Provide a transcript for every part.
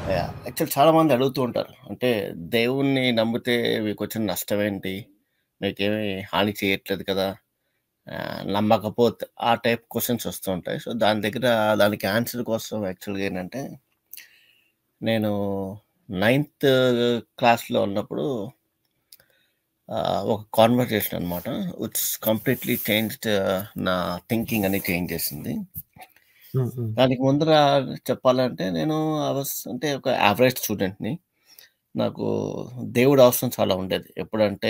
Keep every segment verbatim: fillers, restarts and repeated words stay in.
Yeah! Actual చాలామంది అడుగుతూ ఉంటారు. అంటే దేవుణ్ణి నమ్మితే మీకొచ్చిన నష్టమేంటి? మీకేమి హాని చేయట్లేదు కదా! ఆహ్, నమ్మకపోతే ఆ టైప్ క్వెషన్స్ వస్తూ ఉంటాయి. సో, దాని దగ్గర దానికి ఆన్సర్ కోసం యాక్చువల్‌గా ఏంటంటే, నేను నైన్త్ క్లాస్‌లో ఉన్నప్పుడు ఆహ్, ఒక కాన్వర్జేషన్ అనమాట. విచ్ కంప్లీట్‌లీ చేంజ్డ్ నా థింకింగ్ అనేది చేంజ్ చేసింది. హ్మ్. హ్మ్. దానికి ముందర చెప్పాలంటే నేను ఐ వాస్ అంటే ఒక యావరేజ్ స్టూడెంట్‌ని. నాకు దేవుడి అవసరం చాలా ఉండేది. ఎప్పుడంటే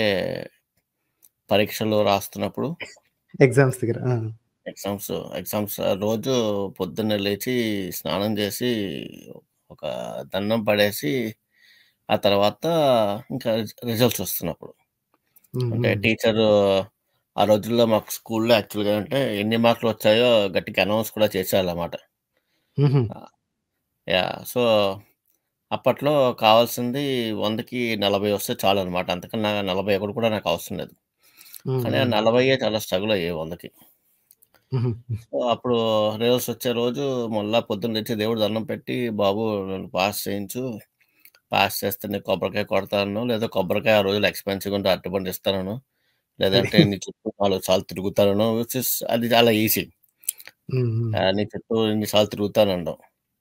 పరీక్షలు రాస్తున్నప్పుడు, ఎగ్జామ్స్ దగ్గర. ఆ! ఎగ్జామ్స్ ఎగ్జామ్స్ రోజు పొద్దున్నే లేచి, స్నానం చేసి, ఒక దండం పడేసి, ఆ తర్వాత ఇంకా రిజ రిజల్ట్స్ వస్తున్నప్పుడు. హ్మ్. అంటే హ్మ్. టీచరు ఆ రోజుల్లో మాకు స్కూల్‌లో యాక్చువల్‌గా అంటే ఎన్ని మార్కులు వచ్చాయో గట్టిగా అనౌన్స్ కూడా చేసేవాళ్ళన్నమాట. హుహు. ఆ! యాహ్! సో, అప్పట్లో కావాల్సింది వందకి నలభై వస్తే చాలనమాట. అంతకన్నా నలభై ఒకటి కూడా నాకు అవసరం లేదు. హ్మ్. కానీ ఆ హ్మ్. నలభై చాలా స్ట్రగుల్ అయ్యాయి వందకి. హుహు. సో, అప్పుడు రిజల్ట్స్ వచ్చే రోజు మళ్ళా పొద్దున్న లేచి దేవుడికి దండం పెట్టి, బాబు నన్ను పాస్ చేయించు. పాస్ చేస్తే నీకు కొబ్బరికాయ కొడతాను. లేదా కొబ్బరికాయ ఆ రోజుల్లో ఎక్స్‌పెన్సివ్‌గా ఉంటే అరటిపండు ఇస్తానను. అది. లేదంటే నీ చుట్టూ నాలుగు సార్లు తిరుగుతానను. విచ్ ఇస్ అది చాలా ఈజీ. హ్మ్. హ్మ్. ఆహ్, నీ చుట్టూ ఇన్ని సార్లు తిరుగుతాననడం.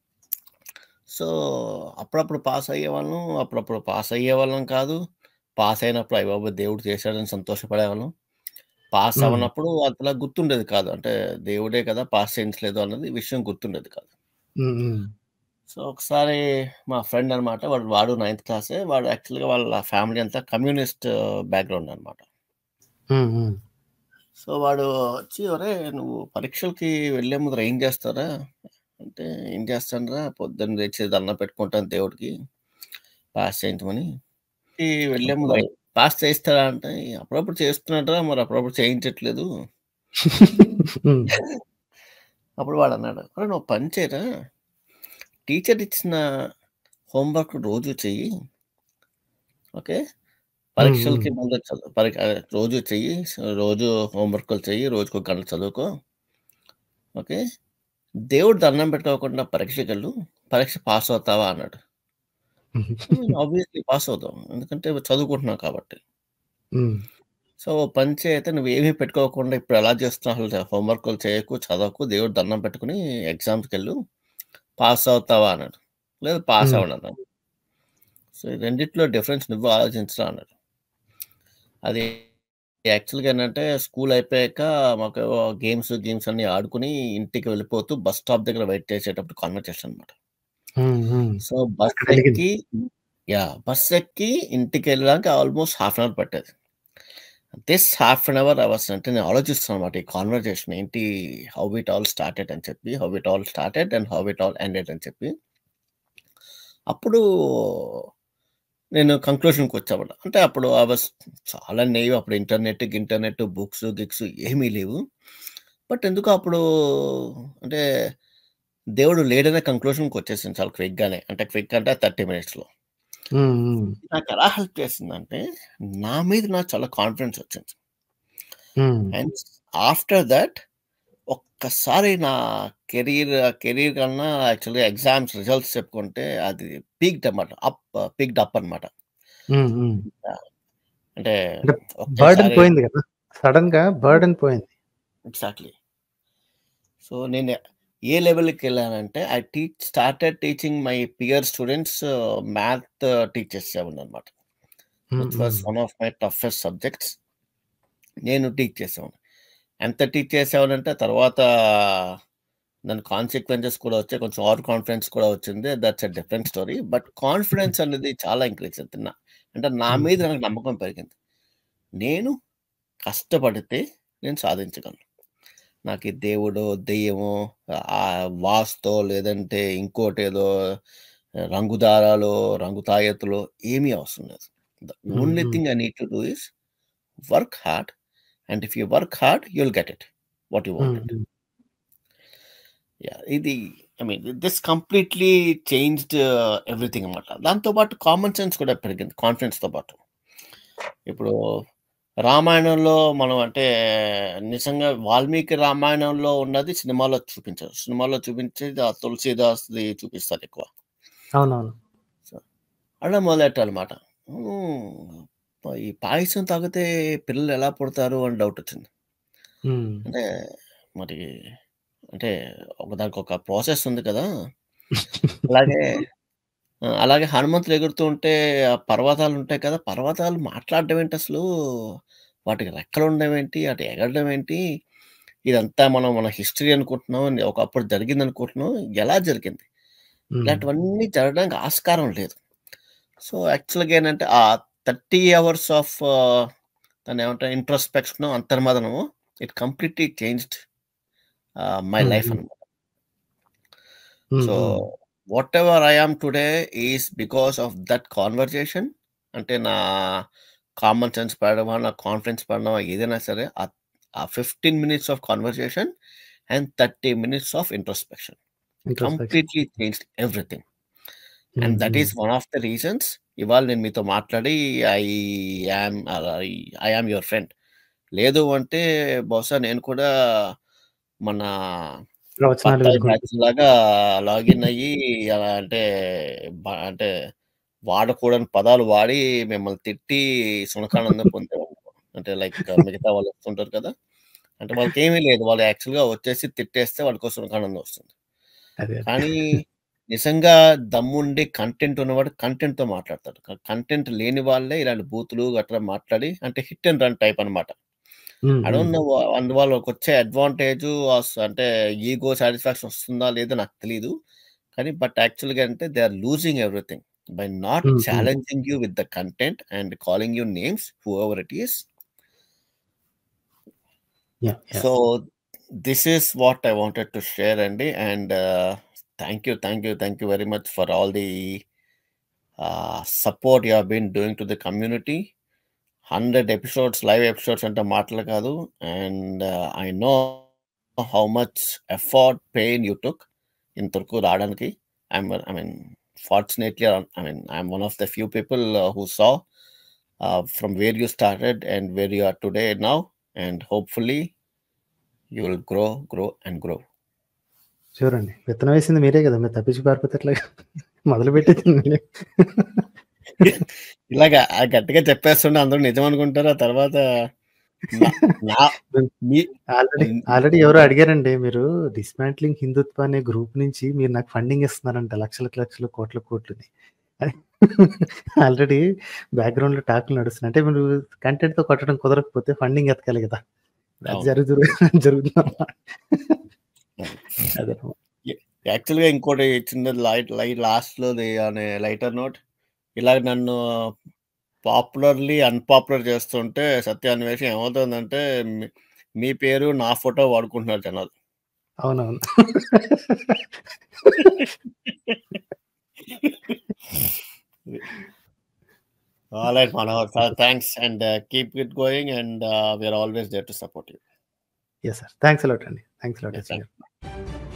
సో, అప్పుడప్పుడు పాస్ అయ్యేవాళ్ళం. అప్పుడప్పుడు పాస్ అయ్యేవాళ్ళం కాదు. పాస్ అయినప్పుడు అయ్య బాబోయ్! దేవుడు చేశాడని సంతోషపడేవాళ్ళం. పాస్ హ్మ్. అవ్వనప్పుడు అంతలా గుర్తుండేది కాదు. అంటే దేవుడే కదా! పాస్ చేయించలేదు అన్నది విషయం గుర్తుండేది కాదు. హ్మ్. హ్మ్. సో, ఒకసారి మా ఫ్రెండ్ అనమాట. వాడు వాడు నైన్త్ క్లాసే. వాడు యాక్చువల్‌గా వాళ్ళ ఫ్యామిలీ అంతా కమ్యూనిస్ట్ బ్యాక్‌గ్రౌండ్ అనమాట. హ్మ్. హ్మ్. సో, వాడు వచ్చి, "ఒరేయ్! నువ్వు పరీక్షలకి వెళ్ళే ముందర ఏం చేస్తావురా?" అంటే, "ఏం చేస్తానురా పొద్దున్న లేచి దండం పెట్టుకుంటాను దేవుడికి పాస్ చేయించమని." ఈ వెళ్ళే ముందు అబ్బో! పాస్ చేయిస్తాడా అంటే, అప్పుడప్పుడు చేస్తున్నాడురా మరి అప్పుడప్పుడు చేయించట్లేదు. హ్మ్. అప్పుడు వాడన్నాడు, "ఒరేయ్! నువ్వు పని చేయరా, టీచర్ ఇచ్చిన హోంవర్క్ రోజు చెయ్యి. ఓకే. హ్మ్. హ్మ్. పరీక్షలకి ముందు చదువు పరి ఆహ్, రోజు చెయ్యి. రోజు హోంవర్క్‌లు చెయ్యి. రోజుకో గంట చదువుకో. ఓకే. దేవుడు దండం పెట్టుకోకుండా పరీక్షకెళ్ళు. పరీక్ష పాస్ అవుతావా?" అన్నాడు. హ్మ్. ఆబ్వియస్‌లీ పాస్ అవుతాం. ఎందుకంటే చదువుకుంటున్నాం కాబట్టి. హ్మ్. సో, ఓ పని చేయి అయితే నువ్వేమీ పెట్టుకోకుండా ఇప్పుడు ఎలా చేస్తున్నావు అసలు హోంవర్క్‌లు చేయకు, చదవకు, దేవుడికి దండం పెట్టుకొని ఎగ్జామ్స్‌కెళ్ళు. పాస్ అవుతావా అన్నాడు. లేదు పాస్ హ్మ్. అవ్వనన్నాను. సో, ఈ రెండిట్లో డిఫరెన్స్ నువ్వు ఆలోచించరా అన్నాడు. అది యాక్చువల్‌గా ఏంటంటే స్కూల్ అయిపోయాక మాకేవో గేమ్స్, గేమ్స్ అన్నీ ఆడుకొని ఇంటికి వెళ్ళిపోతూ బస్ స్టాప్ దగ్గర వెయిట్ చేసేటప్పుడు కన్వర్జేషన్ అనమాట. హ్మ్. హ్మ్. సో, బస్ అక్కడెలిగింది. ఎక్కి యాహ్! బస్ ఎక్కి ఇంటికెళ్ళడానికి ఆల్‌మోస్ట్ హాఫ్ అన్ అవర్ పట్టేది. This half an hour I was అంటే నేను ఆలోచిస్తున్నానన్నమాట. ఈ కన్వర్జేషన్ ఏంటి? హౌ ఇట్ ఆల్ స్టార్టెడ్ అని చెప్పి, how it all started and how it all ended అని చెప్పి. అప్పుడు నేను కంక్లూషన్‌కొచ్చామాట. అంటే అప్పుడు ఐ వాస్ చాలా నేయివ్ అప్పుడు ఇంటర్నెట్, గింటర్నెట్, బుక్స్, గిక్స్ ఏమీ లేవు. బట్ ఎందుకో అప్పుడు అంటే దేవుడు లేడనే కంక్లూషన్‌కొచ్చేసాను చాలా క్విక్‌గానే. అంటే క్విక్ అంటే ముప్పై మినిట్స్‌లో. హ్మ్. హ్మ్. నాకెలా హెల్ప్ చేసిందంటే, నా మీద నాకు చాలా కాన్ఫిడెన్స్ వచ్చింది. హ్మ్. అండ్ ఆఫ్టర్ థట్ ఒక్కసారి నా కెరీర్ కెరీర్ కన్నా యాక్చువల్‌గా ఎగ్జామ్స్ రిజల్ట్స్ చెప్పుకుంటే అది పీక్డ్ అన్నమాట. అప్ పీక్డ్ అప్ అన్నమాట. హ్మ్. హ్మ్. యాహ్! అంటే అంటే బర్డెన్ ఒకేసారి పోయింది గదా! సడెన్‌గా బర్డెన్ పోయింది. ఎగ్జాక్ట్‌లీ. సో, నేను ఏ లెవెల్‌కెళ్ళానంటే I teach started teaching my peer students math teach చేసేవాడినన్నమాట. Hmm. Which was hmm. One of my toughest subjects. నేను టీచ్ చేసేవాడిని. ఎంత టీచ్ చేసేవాడినంటే తర్వాత దాని కాన్సిక్వెన్సెస్ కూడా వచ్చాయి. కొంచెం ఓవర్ కాన్ఫిడెన్స్ కూడా వచ్చింది. That's a different story. But confidence అనేది చాలా ఇంక్రీజ్ అవుతుంది. నా అంటే నా హ్మ్. మీద నాకు నమ్మకం పెరిగింది. నేను కష్టపడితే నేను సాధించగలను. నాకు ఈ దేవుడో, దెయ్యమో, ఆహ్, వాస్తో లేదంటే ఇంకోటేదో రంగు దారాలో, రంగు తాయెత్తులో ఏమీ అవసరం లేదు. The hmm. Only hmm. Thing I need to do is work hard and if you work hard you will get it. What you hmm. Wanted. Hmm. Yeah! ఇది I mean this completely changed everything అన్నమాట. దాంతో పాటు common sense కూడా పెరిగింది కాన్ఫిడెన్స్‌తో పాటు. ఇప్పుడు రామాయణంలో మనం అంటే నిజంగా వాల్మీకి రామాయణంలో ఉన్నది సినిమాలో చూపించరు. సినిమాలో చూపించేది ఆ తులసీదాస్‌ది చూపిస్తారు ఎక్కువ. అవునవును. అనడం మొదలెట్టారనమాట. హ్మ్. ఈ పాయసం తాగితే పిల్లలు ఎలా పుడతారు అని డౌటొచ్చింది. హ్మ్. అంటే మరి అంటే ఒక దానికొక ప్రాసెస్ ఉంది కదా! అలాగే ఆ! అలాగే హనుమంతుడు ఎగురుతూ ఉంటే ఆ పర్వతాలుంటాయి కదా! పర్వతాలు మాట్లాడడం ఏంటసలు? వాటికి రెక్కలుండవేంటి? అటు ఎగరడం ఏంటి? ఇదంతా మనం మన హిస్టరీ అనుకుంటున్నాం. ఒకప్పుడు జరిగిందనుకుంటున్నాం. ఎలా జరిగింది? హ్మ్. ఇలాంటివన్నీ జరగడానికి ఆస్కారం లేదు. సో, యాక్చువల్‌గా ఏంటంటే ఆ ముప్పై అవర్స్ ఆఫ్ ఆహ్, దాన్నేమంటారు ఇంట్రోస్పెక్షను, అంతర్మదనము it completely changed ah, my hmm. Life hmm. అనమాట. Hmm. So, hmm. Whatever I am today is because of that conversation. అంటే నా కామన్ సెన్స్ పెరగడమా, నా కాన్ఫిడెన్స్ పెరగడమా ఏదైనా సరే ఆ ఆ పదిహేను మినిట్స్ ఆఫ్ కన్వర్జేషన్ అండ్ ముప్పై minutes of introspection introspection. Completely changed everything. And hmm. That hmm. Is one of the reasons ఇవాళ నేను మీతో మాట్లాడి I am I I am your friend. లేదు అంటే బహుశా నేను కూడా మన ప్రవచనాలు బత్తాయి వినుకుంటూ. బ్యాచ్‌లాగా లాగిన్ అయ్యి అలా అంటే బ అంటే వాడకూడని పదాలు వాడి మిమ్మల్ని తిట్టి సునకానందం పొందేవాడిని. అంటే లైక్ మిగతా వాళ్ళు వస్తుంటారు కదా! అంటే వాళ్ళకేమీ లేదు. వాళ్ళు యాక్చువల్‌గా వచ్చేసి తిట్టేస్తే వాళ్ళకో సునకానందం వస్తుంది. అదే. కానీ నిజంగా దమ్ముండి కంటెంట్ ఉన్నవాడు కంటెంట్‌తో మాట్లాడతాడు. క కంటెంట్ లేని వాళ్ళే ఇలాంటి బూతులు గట్రా మాట్లాడి అంటే హిట్ అండ్ రన్ టైప్ అనమాట. హ్మ్. ఐ హ్మ్. డోంట్ నో వ అందువల్లకొచ్చే అడ్వాంటేజు ఆస్ అంటే ఈగో సాటిస్ఫాక్షన్ వస్తుందా లేదో నాకు తెలీదు. కానీ బట్ యాక్చువల్‌గా అంటే they are losing everything by not hmm. Hmm. Challenging you with the content and calling you names whoever it is. Yeah! Yeah! So, this is what I wanted to share అండి. And ah, thank you, thank you, thank you very much for all the ah, support you have been doing to the community. వంద episodes, live episodes అంటే మాటలు కాదు. And I know how much effort, pain you took ఇంతవరకు రావడానికి. I'm I mean fortunately I mean I'm one of the few people who saw uh, from where you started and where you are today now. And hopefully you will grow, grow, and grow. Sure అండి. విత్తనం వేసింది మీరే గదా! మీరు తప్పించి పారిపోతే ఎట్లాగా? మొదలుపెట్టింది మీరే. ఇలాగ ఆ గట్టిగా చెప్పేస్తుంటే అందరూ నిజం అనుకుంటారు. ఆ తర్వాత నా నా మీ ఆల్రెడీ, ఆల్రెడీ ఎవరో అడిగారండి. మీరు డిస్మాంట్లింగ్ హిందుత్వ అనే గ్రూప్ నుంచి మీరు నాకు ఫండింగ్ ఇస్తున్నారంట. లక్షలకు లక్షలు, కోట్ల కోట్లని. ఆల్రెడీ బ్యాక్‌గ్రౌండ్‌లో టాక్‌లు నడుస్తున్నాయి. అంటే మీరు కంటెంట్‌తో కొట్టడం కుదరకపోతే ఫండింగ్ ఎతకాలి గదా! అది అవును. జరుగుతురు జరుగుతుందన్నమాట. అది. అదనమాట. యా యాక్చువల్‌గా ఇంకోటి చిన్నది లైట్ లై లాస్ట్‌లోది అనే లైటర్ నోట్ ఇలాగ నన్ను పాపులర్‌లీ అన్‌పాపులర్ చేస్తుంటే సత్యాన్వేషి ఏమవుతుందంటే మీ మీ పేరు, నా ఫోటో వాడుకుంటున్నారు జనాలు. అవునవును. All right, Manohar. Th- Thanks and uh, keep it going. And uh, we are always there to support you. Yes sir. Thanks a lot అండి. Thanks a lot Yeah, SV thank గారు.